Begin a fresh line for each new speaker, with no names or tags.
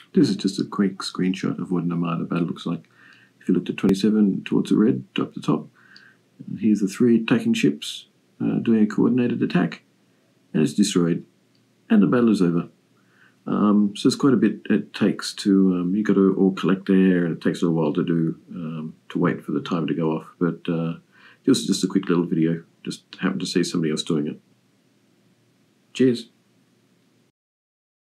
This is just a quick screenshot of what an Armada battle looks like. If you looked at 27 towards the red, up the top, here's the 3 attacking ships doing a coordinated attack, and it's destroyed, and the battle is over. So there's quite a bit it takes to, you've got to all collect there, and it takes a little while to do, to wait for the timer to go off. But this is just a quick little video, just happened to see somebody else doing it. Cheers.